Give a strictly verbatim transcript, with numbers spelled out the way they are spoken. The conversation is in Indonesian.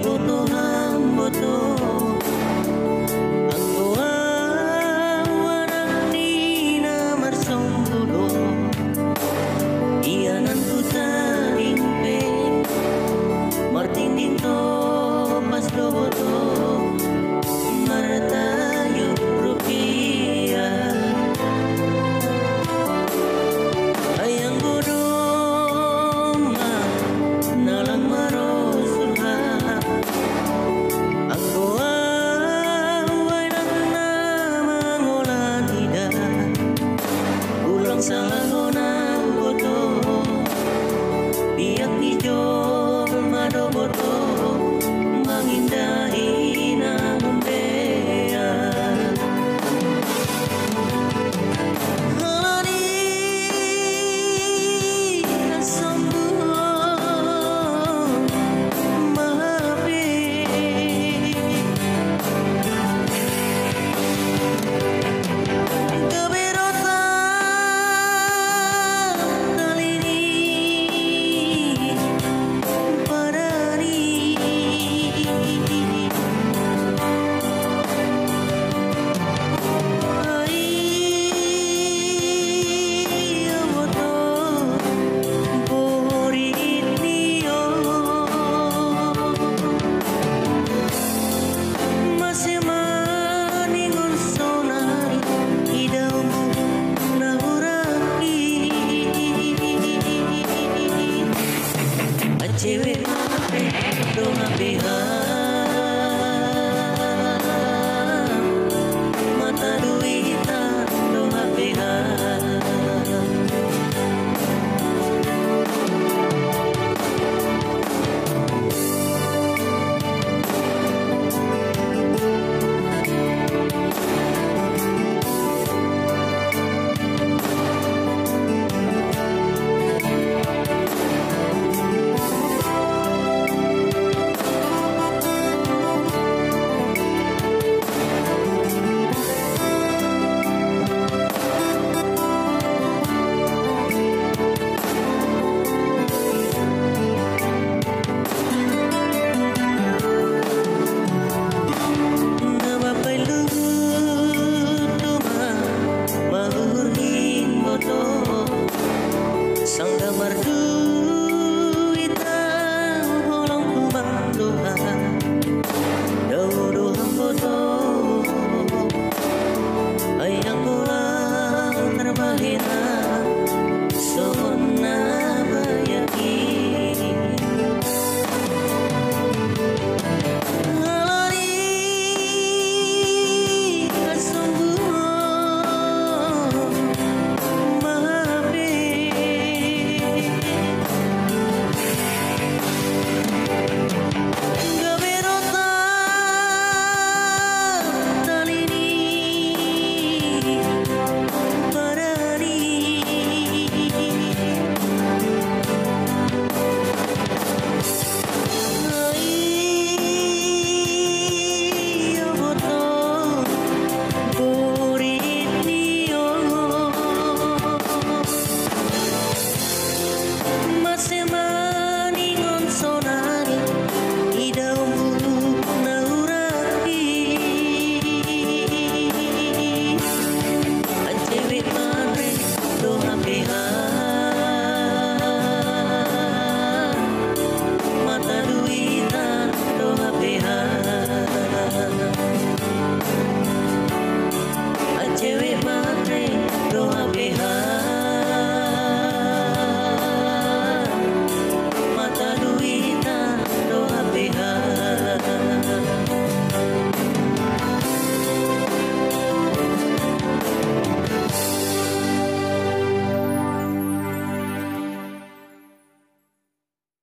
boto ham boto anggoa warang ni na marsong tulo iyanan tu tarimpe martin dito pas do boto martayo rupiah ayang bodoma nalang marosulha anggoa wairang na mangola tidak ulang salah ngonang boto biak hijau mado boto mengindahi namun dea halani sombong mahapi keberotan kali ini padani ai boto boritnio masih maningon sonari idaumu nahuraki acewe mape do mape